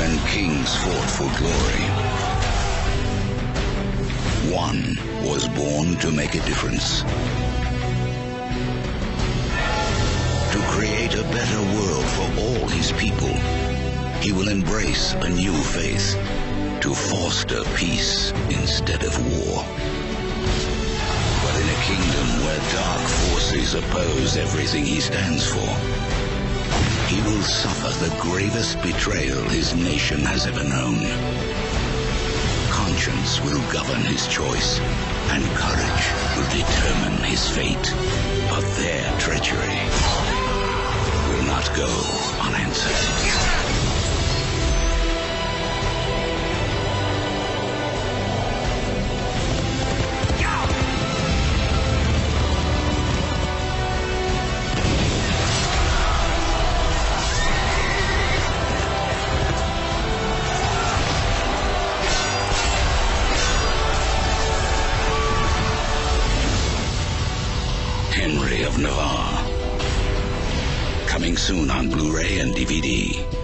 when kings fought for glory. One was born to make a difference. To create a better world for all his people, he will embrace a new faith to foster peace instead of war. But in a kingdom where dark forces oppose everything he stands for, he will suffer the gravest betrayal his nation has ever known. Conscience will govern his choice, and courage will determine his fate. But their treachery will not go unanswered. Henry of Navarre. Coming soon on Blu-ray and DVD.